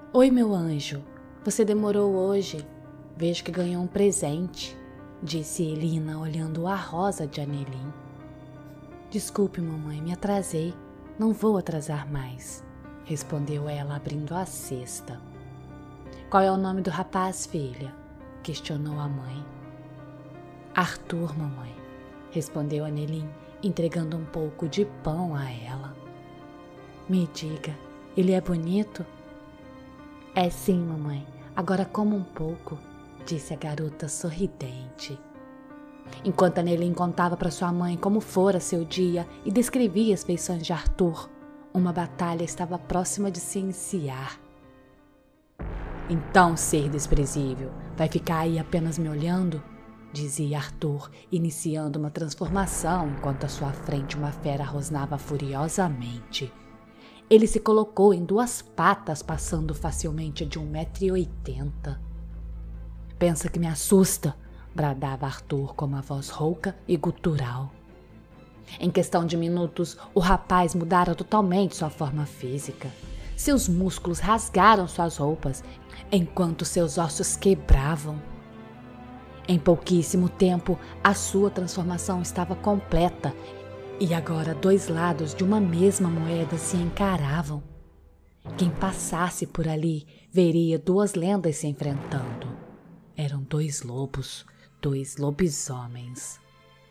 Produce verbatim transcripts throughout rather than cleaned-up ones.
Oi, meu anjo. Você demorou hoje. Vejo que ganhou um presente, disse Elina, olhando a rosa de Anelim. Desculpe, mamãe, me atrasei. Não vou atrasar mais, respondeu ela, abrindo a cesta. Qual é o nome do rapaz, filha? Questionou a mãe. Arthur, mamãe, respondeu Anelim, entregando um pouco de pão a ela. Me diga, ele é bonito? É sim, mamãe. Agora coma um pouco, disse a garota sorridente. Enquanto Anelim contava para sua mãe como fora seu dia e descrevia as feições de Arthur, uma batalha estava próxima de se iniciar. Então, ser desprezível, vai ficar aí apenas me olhando? Dizia Arthur, iniciando uma transformação enquanto à sua frente uma fera rosnava furiosamente. Ele se colocou em duas patas, passando facilmente de um metro e oitenta. Pensa que me assusta, bradava Arthur com uma voz rouca e gutural. Em questão de minutos, o rapaz mudara totalmente sua forma física. Seus músculos rasgaram suas roupas, enquanto seus ossos quebravam. Em pouquíssimo tempo, a sua transformação estava completa, e agora dois lados de uma mesma moeda se encaravam. Quem passasse por ali veria duas lendas se enfrentando. Eram dois lobos, dois lobisomens.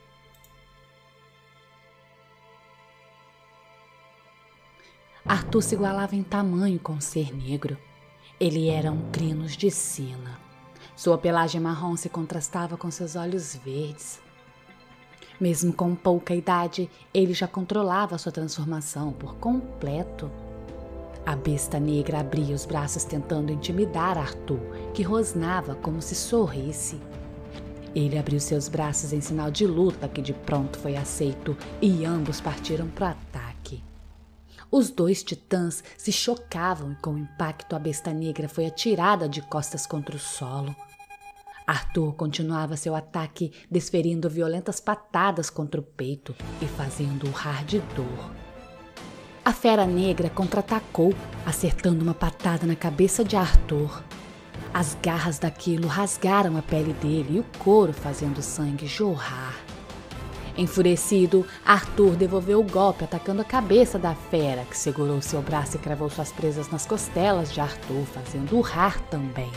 Arthur se igualava em tamanho com o ser negro. Ele era um crinos de sina. Sua pelagem marrom se contrastava com seus olhos verdes. Mesmo com pouca idade, ele já controlava sua transformação por completo. A besta negra abria os braços tentando intimidar Arthur, que rosnava como se sorrisse. Ele abriu seus braços em sinal de luta, que de pronto foi aceito, e ambos partiram para o ataque. Os dois titãs se chocavam e com o impacto a besta negra foi atirada de costas contra o solo. Arthur continuava seu ataque, desferindo violentas patadas contra o peito e fazendo urrar de dor. A fera negra contra-atacou, acertando uma patada na cabeça de Arthur. As garras daquilo rasgaram a pele dele e o couro, fazendo o sangue jorrar. Enfurecido, Arthur devolveu o golpe, atacando a cabeça da fera, que segurou seu braço e cravou suas presas nas costelas de Arthur, fazendo urrar também.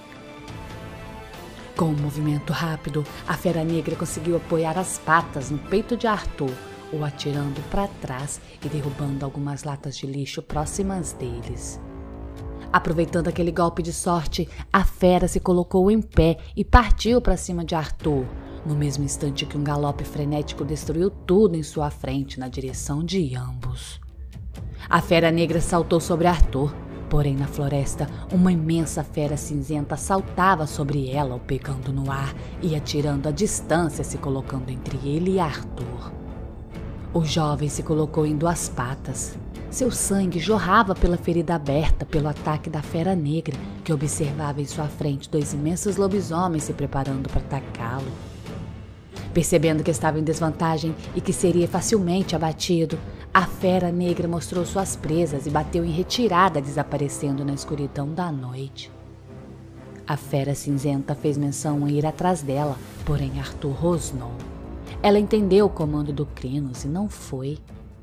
Com um movimento rápido, a fera negra conseguiu apoiar as patas no peito de Arthur, o atirando para trás e derrubando algumas latas de lixo próximas deles. Aproveitando aquele golpe de sorte, a fera se colocou em pé e partiu para cima de Arthur, no mesmo instante que um galope frenético destruiu tudo em sua frente na direção de ambos. A fera negra saltou sobre Arthur. Porém, na floresta, uma imensa fera cinzenta saltava sobre ela, o pegando no ar e atirando à distância, se colocando entre ele e Arthur. O jovem se colocou em duas patas. Seu sangue jorrava pela ferida aberta pelo ataque da fera negra, que observava em sua frente dois imensos lobisomens se preparando para atacá-lo. Percebendo que estava em desvantagem e que seria facilmente abatido, a fera negra mostrou suas presas e bateu em retirada, desaparecendo na escuridão da noite. A fera cinzenta fez menção a ir atrás dela, porém Arthur rosnou. Ela entendeu o comando do Crinos e não foi.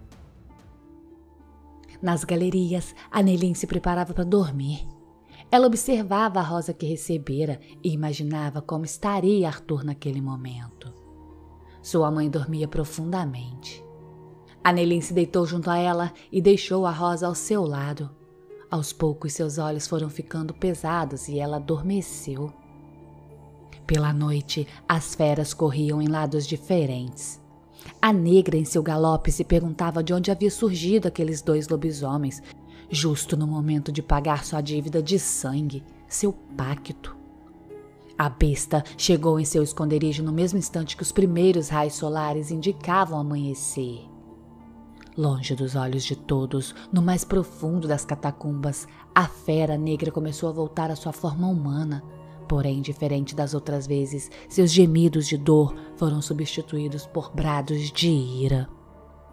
Nas galerias, Anelim se preparava para dormir. Ela observava a rosa que recebera e imaginava como estaria Arthur naquele momento. Sua mãe dormia profundamente. Anelim se deitou junto a ela e deixou a rosa ao seu lado. Aos poucos seus olhos foram ficando pesados e ela adormeceu. Pela noite, as feras corriam em lados diferentes. A negra em seu galope se perguntava de onde havia surgido aqueles dois lobisomens, justo no momento de pagar sua dívida de sangue, seu pacto. A besta chegou em seu esconderijo no mesmo instante que os primeiros raios solares indicavam amanhecer. Longe dos olhos de todos, no mais profundo das catacumbas, a fera negra começou a voltar à sua forma humana. Porém, diferente das outras vezes, seus gemidos de dor foram substituídos por brados de ira.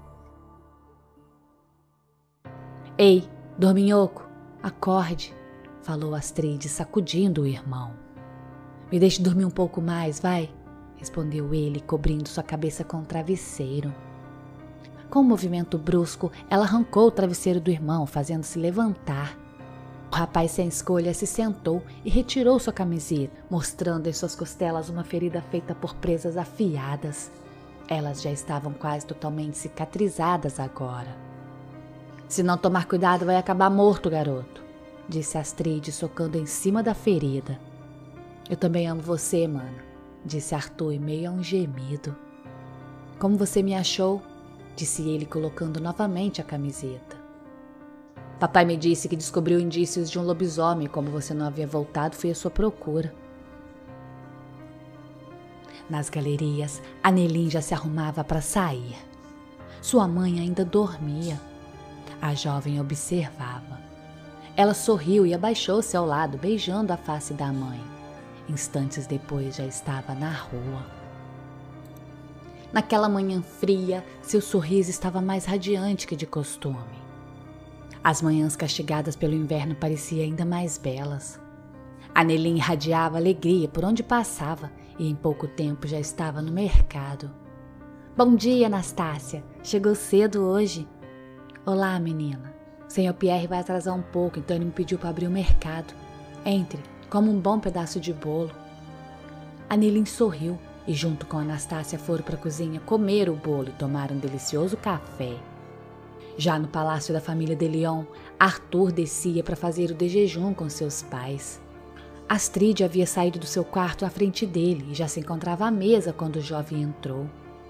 Ei, dorminhoco, acorde, falou Astrid, sacudindo o irmão. Me deixe dormir um pouco mais, vai, respondeu ele, cobrindo sua cabeça com o travesseiro. Com um movimento brusco, ela arrancou o travesseiro do irmão, fazendo-se levantar. O rapaz, sem escolha, se sentou e retirou sua camiseta, mostrando em suas costelas uma ferida feita por presas afiadas. Elas já estavam quase totalmente cicatrizadas agora. Se não tomar cuidado, vai acabar morto, garoto, disse Astrid, socando em cima da ferida. Eu também amo você, mano, disse Arthur, em meio a um gemido. Como você me achou? Disse ele, colocando novamente a camiseta. Papai me disse que descobriu indícios de um lobisomem e como você não havia voltado, fui à sua procura. Nas galerias, a Nelin já se arrumava para sair. Sua mãe ainda dormia. A jovem observava. Ela sorriu e abaixou-se ao lado, beijando a face da mãe. Instantes depois já estava na rua. Naquela manhã fria, seu sorriso estava mais radiante que de costume. As manhãs castigadas pelo inverno pareciam ainda mais belas. A Nelin irradiava alegria por onde passava e em pouco tempo já estava no mercado. Bom dia, Anastácia. Chegou cedo hoje. Olá, menina. O senhor Pierre vai atrasar um pouco, então ele me pediu para abrir o mercado. Entre, coma um bom pedaço de bolo. A Nelin sorriu e junto com a Anastácia foram para a cozinha comer o bolo e tomar um delicioso café. Já no palácio da família de Lyon, Arthur descia para fazer o de jejum com seus pais. Astrid havia saído do seu quarto à frente dele e já se encontrava à mesa quando o jovem entrou.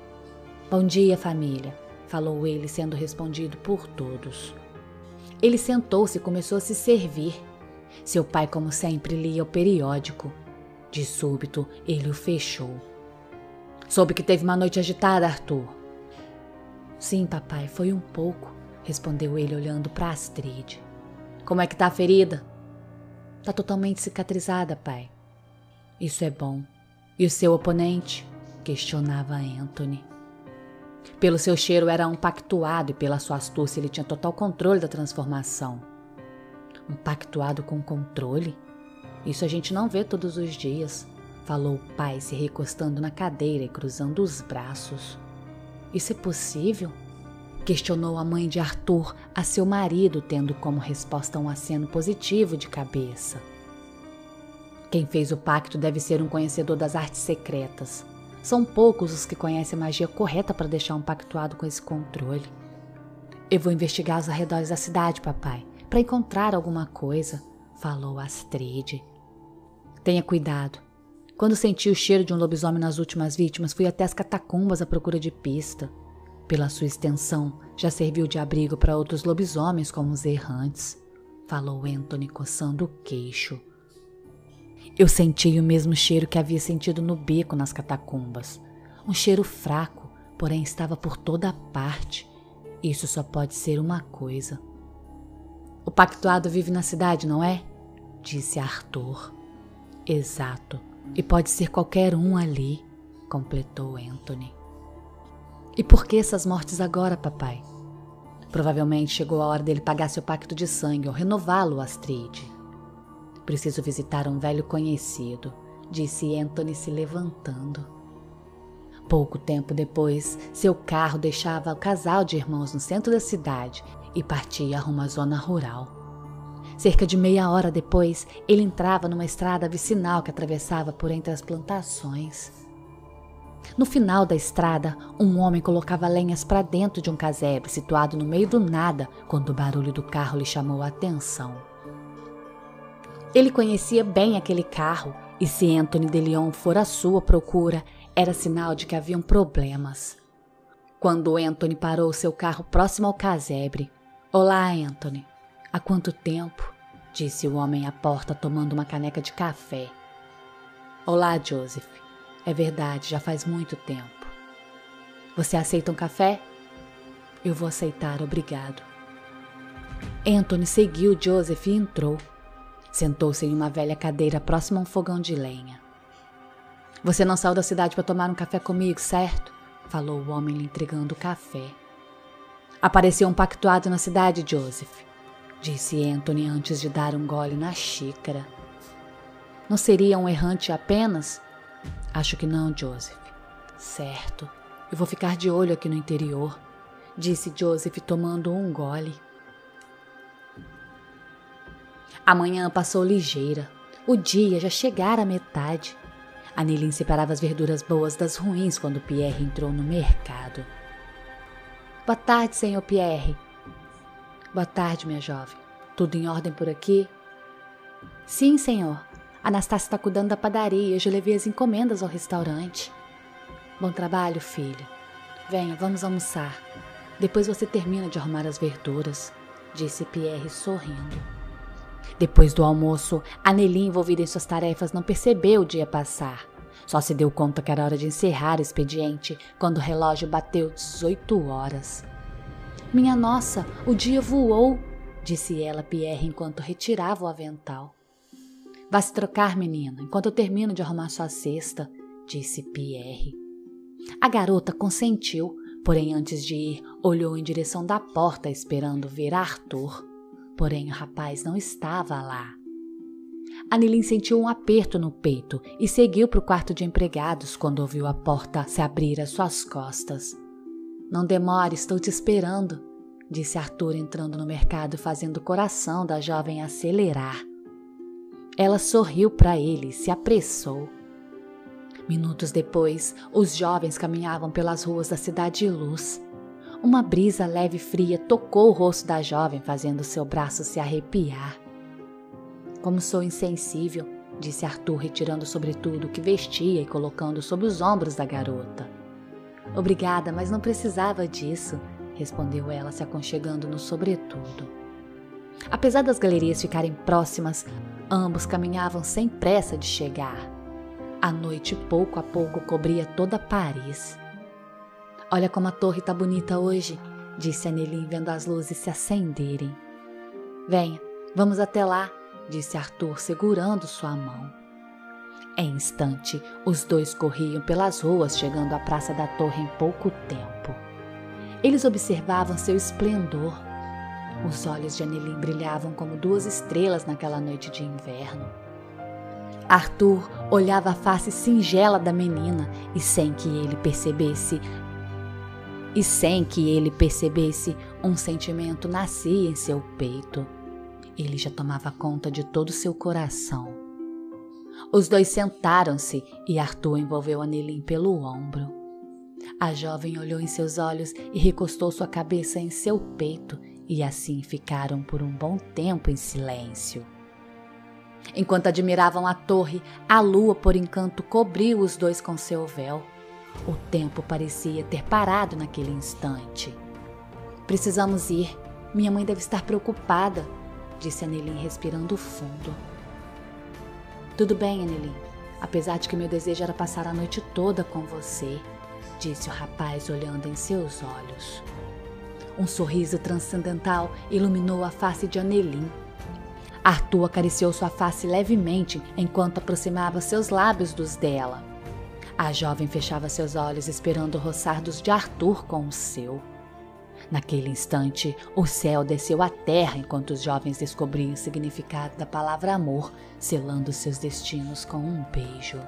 Bom dia, família, falou ele, sendo respondido por todos. Ele sentou-se e começou a se servir. Seu pai, como sempre, lia o periódico. De súbito, ele o fechou. Soube que teve uma noite agitada, Arthur. Sim, papai, foi um pouco, respondeu ele olhando para Astrid. Como é que tá a ferida? Tá totalmente cicatrizada, pai. Isso é bom. E o seu oponente? Questionava Anthony. Pelo seu cheiro era um pactuado e pela sua astúcia ele tinha total controle da transformação. Um pactuado com controle? Isso a gente não vê todos os dias, falou o pai, se recostando na cadeira e cruzando os braços. Isso é possível? Questionou a mãe de Arthur a seu marido, tendo como resposta um aceno positivo de cabeça. Quem fez o pacto deve ser um conhecedor das artes secretas. São poucos os que conhecem a magia correta para deixar um pactuado com esse controle. Eu vou investigar os arredores da cidade, papai, para encontrar alguma coisa, falou Astrid. Tenha cuidado. Quando senti o cheiro de um lobisomem nas últimas vítimas, fui até as catacumbas à procura de pista. Pela sua extensão, já serviu de abrigo para outros lobisomens como os errantes, falou Anthony, coçando o queixo. Eu senti o mesmo cheiro que havia sentido no beco nas catacumbas. Um cheiro fraco, porém estava por toda parte. Isso só pode ser uma coisa. O pactuado vive na cidade, não é? Disse Arthur. Exato. E pode ser qualquer um ali, completou Anthony. E por que essas mortes agora, papai? Provavelmente chegou a hora dele pagar seu pacto de sangue ou renová-lo, Astrid. Preciso visitar um velho conhecido, disse Anthony, se levantando. Pouco tempo depois, seu carro deixava o casal de irmãos no centro da cidade e partia rumo à zona rural. Cerca de meia hora depois, ele entrava numa estrada vicinal que atravessava por entre as plantações. No final da estrada, um homem colocava lenhas para dentro de um casebre situado no meio do nada quando o barulho do carro lhe chamou a atenção. Ele conhecia bem aquele carro e se Anthony de Lyon for à sua procura, era sinal de que haviam problemas. Quando Anthony parou seu carro próximo ao casebre, Olá, Anthony. Há quanto tempo? Disse o homem à porta, tomando uma caneca de café. Olá, Joseph. É verdade, já faz muito tempo. Você aceita um café? Eu vou aceitar, obrigado. Anthony seguiu Joseph e entrou. Sentou-se em uma velha cadeira próxima a um fogão de lenha. Você não saiu da cidade para tomar um café comigo, certo? Falou o homem lhe entregando o café. Apareceu um pactuado na cidade, Joseph. disse Anthony antes de dar um gole na xícara. Não seria um errante apenas? Acho que não, Joseph. Certo, eu vou ficar de olho aqui no interior, disse Joseph tomando um gole. A manhã passou ligeira. O dia já chegara à metade. Annelien separava as verduras boas das ruins quando Pierre entrou no mercado. Boa tarde, senhor Pierre. Boa tarde, minha jovem. Tudo em ordem por aqui? Sim, senhor. Anastácia está cuidando da padaria e eu já levei as encomendas ao restaurante. Bom trabalho, filha. Venha, vamos almoçar. Depois você termina de arrumar as verduras, disse Pierre sorrindo. Depois do almoço, Annelien, envolvida em suas tarefas, não percebeu o dia passar. Só se deu conta que era hora de encerrar o expediente quando o relógio bateu dezoito horas. Minha nossa, o dia voou, disse ela a Pierre enquanto retirava o avental. Vá se trocar, menina, enquanto eu termino de arrumar sua cesta, disse Pierre. A garota consentiu, porém antes de ir, olhou em direção da porta esperando ver Arthur. Porém o rapaz não estava lá. Annelien sentiu um aperto no peito e seguiu para o quarto de empregados quando ouviu a porta se abrir às suas costas. Não demore, estou te esperando, disse Arthur entrando no mercado fazendo o coração da jovem acelerar. Ela sorriu para ele e se apressou. Minutos depois, os jovens caminhavam pelas ruas da Cidade Luz. Uma brisa leve e fria tocou o rosto da jovem, fazendo seu braço se arrepiar. Como sou insensível, disse Arthur, retirando o sobretudo que vestia e colocando sobre os ombros da garota. Obrigada, mas não precisava disso, respondeu ela, se aconchegando no sobretudo. Apesar das galerias ficarem próximas, ambos caminhavam sem pressa de chegar. A noite, pouco a pouco, cobria toda Paris. Olha como a torre está bonita hoje, disse Annelien, vendo as luzes se acenderem. Venha, vamos até lá, disse Arthur, segurando sua mão. Em instante, os dois corriam pelas ruas, chegando à Praça da Torre em pouco tempo. Eles observavam seu esplendor. Os olhos de Annelien brilhavam como duas estrelas naquela noite de inverno. Arthur olhava a face singela da menina e sem que ele percebesse, e sem que ele percebesse, um sentimento nascia em seu peito. Ele já tomava conta de todo o seu coração. Os dois sentaram-se e Arthur envolveu Annelien pelo ombro. A jovem olhou em seus olhos e recostou sua cabeça em seu peito, e assim ficaram por um bom tempo em silêncio. Enquanto admiravam a torre, a lua por encanto cobriu os dois com seu véu. O tempo parecia ter parado naquele instante. Precisamos ir. Minha mãe deve estar preocupada, disse Annelien respirando fundo. Tudo bem, Annelien, apesar de que meu desejo era passar a noite toda com você, disse o rapaz olhando em seus olhos. Um sorriso transcendental iluminou a face de Annelien. Arthur acariciou sua face levemente enquanto aproximava seus lábios dos dela. A jovem fechava seus olhos esperando o roçar dos de Arthur com o seu. Naquele instante, o céu desceu à terra enquanto os jovens descobriam o significado da palavra amor, selando seus destinos com um beijo.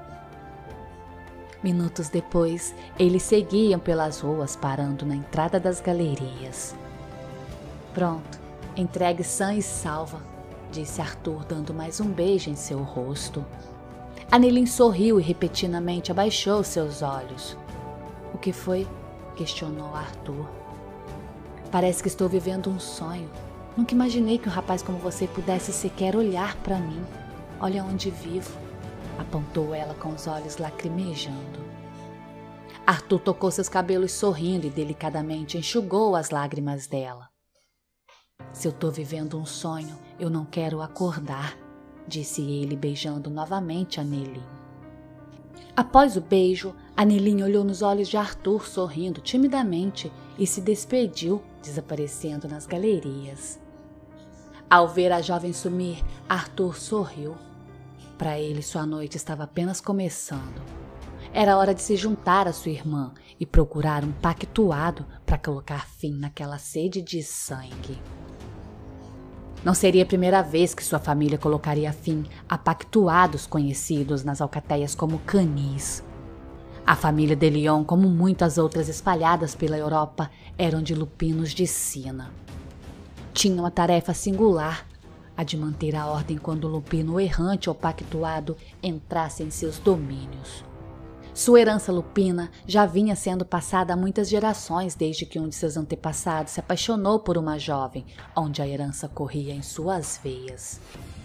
Minutos depois, eles seguiam pelas ruas, parando na entrada das galerias. Pronto, entregue sã e salva, disse Arthur, dando mais um beijo em seu rosto. Annelien sorriu e repentinamente abaixou seus olhos. O que foi? Questionou Arthur. Parece que estou vivendo um sonho. Nunca imaginei que um rapaz como você pudesse sequer olhar para mim. Olha onde vivo, apontou ela com os olhos lacrimejando. Arthur tocou seus cabelos sorrindo e delicadamente enxugou as lágrimas dela. Se eu estou vivendo um sonho, eu não quero acordar, disse ele, beijando novamente Annelien. Após o beijo, Annelien olhou nos olhos de Arthur, sorrindo timidamente, e se despediu, desaparecendo nas galerias. Ao ver a jovem sumir, Arthur sorriu. Para ele, sua noite estava apenas começando. Era hora de se juntar à sua irmã e procurar um pactuado para colocar fim naquela sede de sangue. Não seria a primeira vez que sua família colocaria fim a pactuados conhecidos nas alcateias como canis. A família de Lyon, como muitas outras espalhadas pela Europa, eram de lupinos de sina. Tinham a tarefa singular, a de manter a ordem quando o lupino errante ou pactuado entrasse em seus domínios. Sua herança lupina já vinha sendo passada há muitas gerações desde que um de seus antepassados se apaixonou por uma jovem, onde a herança corria em suas veias.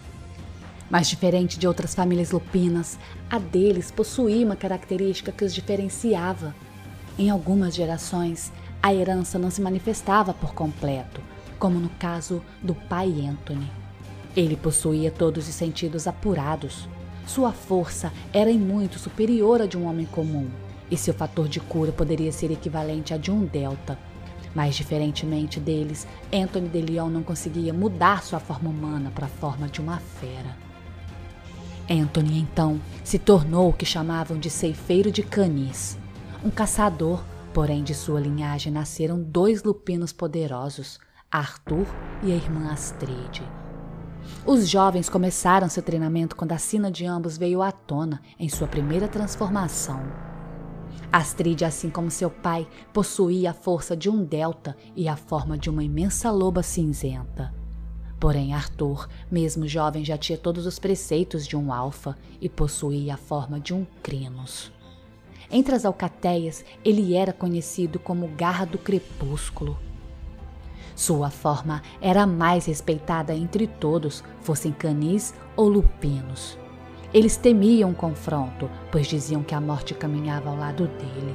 Mas diferente de outras famílias lupinas, a deles possuía uma característica que os diferenciava. Em algumas gerações, a herança não se manifestava por completo, como no caso do pai Anthony. Ele possuía todos os sentidos apurados. Sua força era em muito superior à de um homem comum, e seu fator de cura poderia ser equivalente a de um delta. Mas, diferentemente deles, Anthony de Lyon não conseguia mudar sua forma humana para a forma de uma fera. Anthony, então, se tornou o que chamavam de ceifeiro de canis, um caçador, porém de sua linhagem nasceram dois lupinos poderosos, Arthur e a irmã Astrid. Os jovens começaram seu treinamento quando a sina de ambos veio à tona em sua primeira transformação. Astrid, assim como seu pai, possuía a força de um delta e a forma de uma imensa loba cinzenta. Porém, Arthur, mesmo jovem, já tinha todos os preceitos de um alfa e possuía a forma de um crinos. Entre as alcateias, ele era conhecido como Garra do Crepúsculo. Sua forma era a mais respeitada entre todos, fossem canis ou lupinos. Eles temiam o confronto, pois diziam que a morte caminhava ao lado dele.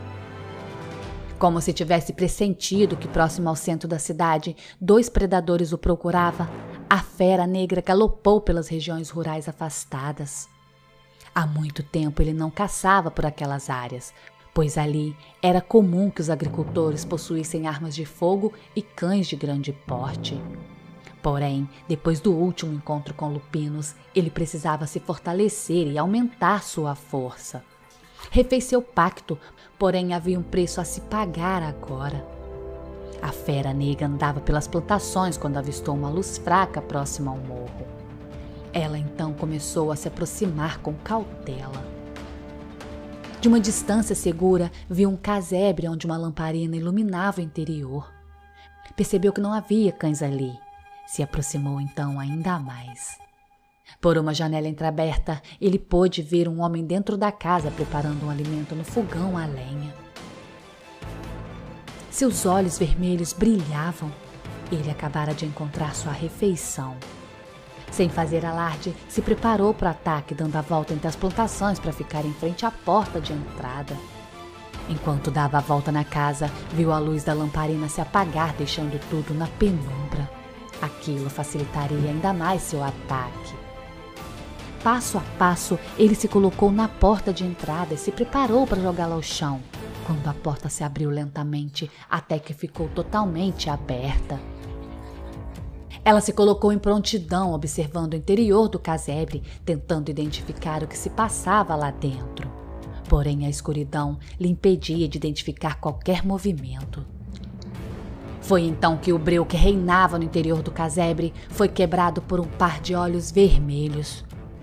Como se tivesse pressentido que próximo ao centro da cidade, dois predadores o procuravam, a fera negra galopou pelas regiões rurais afastadas. Há muito tempo ele não caçava por aquelas áreas, pois ali era comum que os agricultores possuíssem armas de fogo e cães de grande porte. Porém, depois do último encontro com lupinos, ele precisava se fortalecer e aumentar sua força. Refez seu pacto, porém havia um preço a se pagar agora. A fera negra andava pelas plantações quando avistou uma luz fraca próxima ao morro. Ela então começou a se aproximar com cautela. De uma distância segura, viu um casebre onde uma lamparina iluminava o interior. Percebeu que não havia cães ali. Se aproximou então ainda mais. Por uma janela entreaberta, ele pôde ver um homem dentro da casa preparando um alimento no fogão a lenha. Seus olhos vermelhos brilhavam. Ele acabara de encontrar sua refeição. Sem fazer alarde, se preparou para o ataque, dando a volta entre as plantações para ficar em frente à porta de entrada. Enquanto dava a volta na casa, viu a luz da lamparina se apagar, deixando tudo na penumbra. Aquilo facilitaria ainda mais seu ataque. Passo a passo, ele se colocou na porta de entrada e se preparou para jogá-la ao chão, quando a porta se abriu lentamente até que ficou totalmente aberta. Ela se colocou em prontidão, observando o interior do casebre, tentando identificar o que se passava lá dentro. Porém, a escuridão lhe impedia de identificar qualquer movimento. Foi então que o breu que reinava no interior do casebre foi quebrado por um par de olhos vermelhos.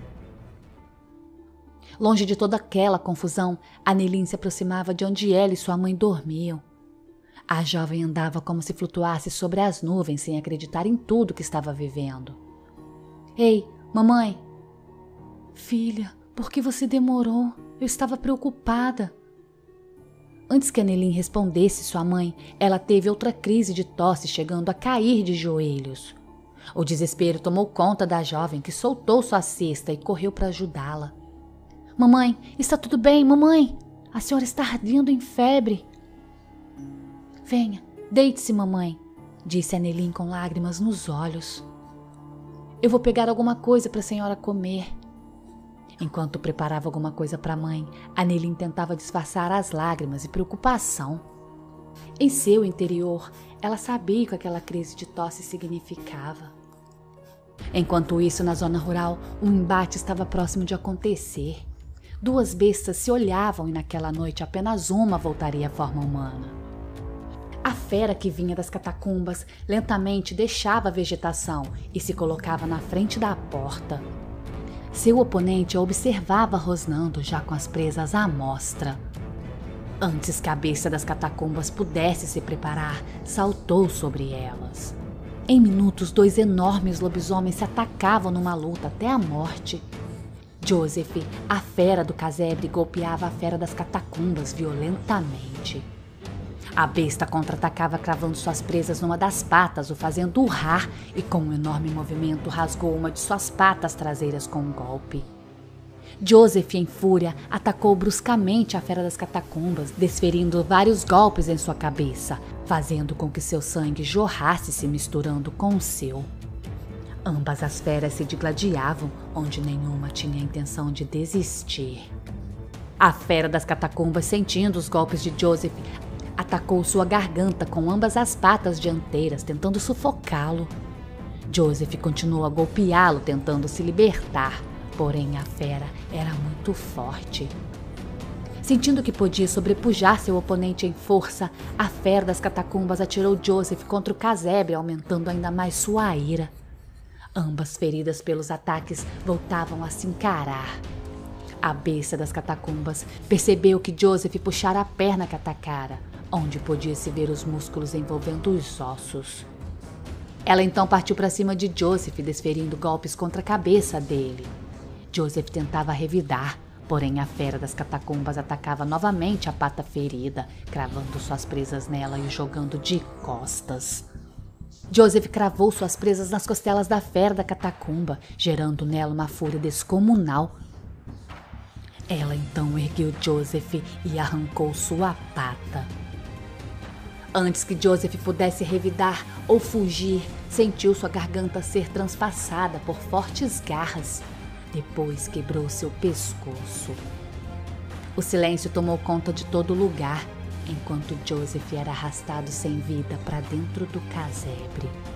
Longe de toda aquela confusão, Annelise se aproximava de onde ela e sua mãe dormiam. A jovem andava como se flutuasse sobre as nuvens sem acreditar em tudo que estava vivendo. — Ei, mamãe! — Filha, por que você demorou? Eu estava preocupada. Antes que Annelise respondesse sua mãe, ela teve outra crise de tosse, chegando a cair de joelhos. O desespero tomou conta da jovem, que soltou sua cesta e correu para ajudá-la. — Mamãe, está tudo bem, mamãe? A senhora está ardendo em febre. — Venha, deite-se, mamãe, disse Annelise com lágrimas nos olhos. — Eu vou pegar alguma coisa para a senhora comer. Enquanto preparava alguma coisa para a mãe, Annelise tentava disfarçar as lágrimas e preocupação. Em seu interior, ela sabia o que aquela crise de tosse significava. Enquanto isso, na zona rural, um embate estava próximo de acontecer. Duas bestas se olhavam e naquela noite apenas uma voltaria à forma humana. A fera que vinha das catacumbas lentamente deixava a vegetação e se colocava na frente da porta. Seu oponente a observava rosnando já com as presas à mostra. Antes que a besta das catacumbas pudesse se preparar, saltou sobre elas. Em minutos, dois enormes lobisomens se atacavam numa luta até a morte. Joseph, a fera do casebre, golpeava a fera das catacumbas violentamente. A besta contra-atacava cravando suas presas numa das patas, o fazendo urrar, e com um enorme movimento rasgou uma de suas patas traseiras com um golpe. Joseph, em fúria, atacou bruscamente a fera das catacumbas, desferindo vários golpes em sua cabeça, fazendo com que seu sangue jorrasse se misturando com o seu. Ambas as feras se digladiavam, onde nenhuma tinha a intenção de desistir. A fera das catacumbas, sentindo os golpes de Joseph, atacou sua garganta com ambas as patas dianteiras, tentando sufocá-lo. Joseph continuou a golpeá-lo, tentando se libertar, porém a fera era muito forte. Sentindo que podia sobrepujar seu oponente em força, a fera das catacumbas atirou Joseph contra o casebre, aumentando ainda mais sua ira. Ambas, feridas pelos ataques, voltavam a se encarar. A besta das catacumbas percebeu que Joseph puxara a perna que atacara, onde podia-se ver os músculos envolvendo os ossos. Ela então partiu para cima de Joseph, desferindo golpes contra a cabeça dele. Joseph tentava revidar, porém a fera das catacumbas atacava novamente a pata ferida, cravando suas presas nela e o jogando de costas. Joseph cravou suas presas nas costelas da fera da catacumba, gerando nela uma fúria descomunal. Ela então ergueu Joseph e arrancou sua pata. Antes que Joseph pudesse revidar ou fugir, sentiu sua garganta ser transpassada por fortes garras. Depois quebrou seu pescoço. O silêncio tomou conta de todo o lugar, enquanto Joseph era arrastado sem vida para dentro do casebre.